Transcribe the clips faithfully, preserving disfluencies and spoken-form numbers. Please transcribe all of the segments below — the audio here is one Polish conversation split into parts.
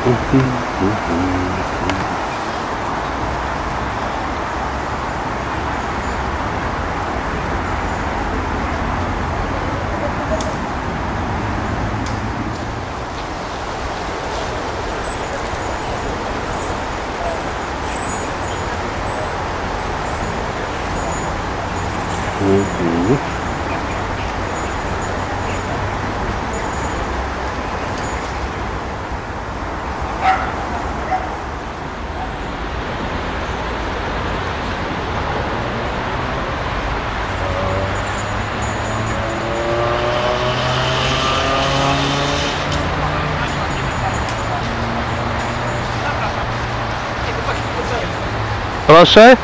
Mhm. Proszę.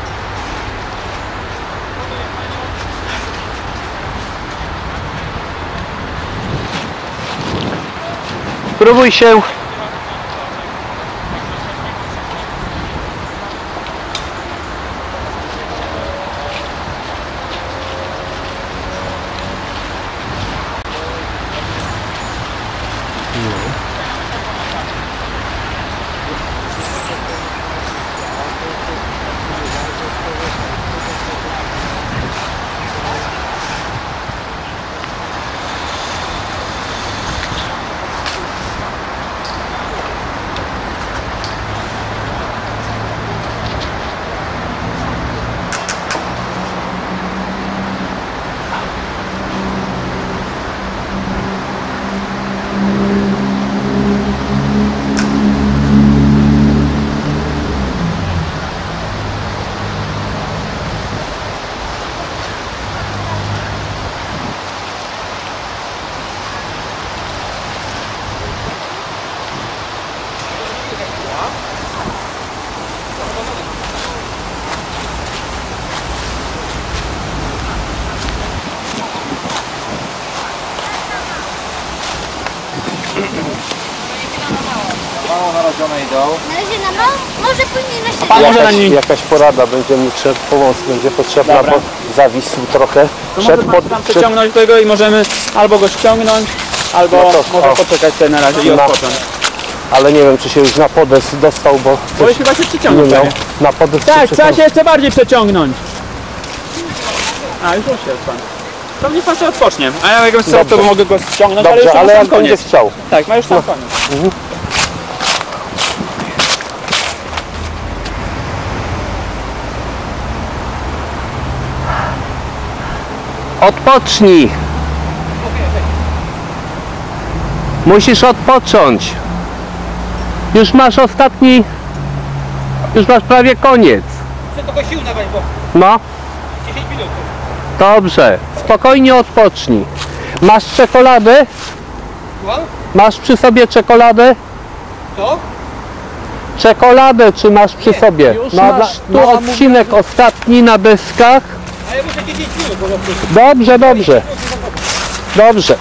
Spróbuj się. Mało narażone idą. Na razie na mało, może później na Pan średnio. jakaś, jakaś porada będzie mi trzeba, pomoc będzie potrzebna, Dobra. bo zawisł trochę. To Przed, może pod, pan tam przed, przeciągnąć tego i możemy albo go ściągnąć, albo No to- może o. poczekać sobie na razie i Na- odpocząć. ale nie wiem, czy się już na podes dostał, bo Bo coś chyba się nie przeciągnął. miał. pewnie. Na podes Tak, się trzeba się jeszcze bardziej przeciągnąć. A, już jest pan. To niech pan sobie odpocznie. A ja jak chcę, to Dobrze. mogę go ściągnąć, ale już Dobrze, mam ale sam jak będzie koniec. chciał. Tak, ma już sam koniec. Odpocznij. Musisz odpocząć. Już masz ostatni, już masz prawie koniec. Chcę tylko sił nabrać, bo No, dziesięć minut. dobrze. Spokojnie odpocznij. Masz czekoladę? Słucham? Masz przy sobie czekoladę? Co? Czekoladę czy masz przy sobie? już No, masz. tu No, a odcinek ostatni na deskach. A ja muszę dziesięć minut po prostu. Dobrze, dobrze. Dobrze.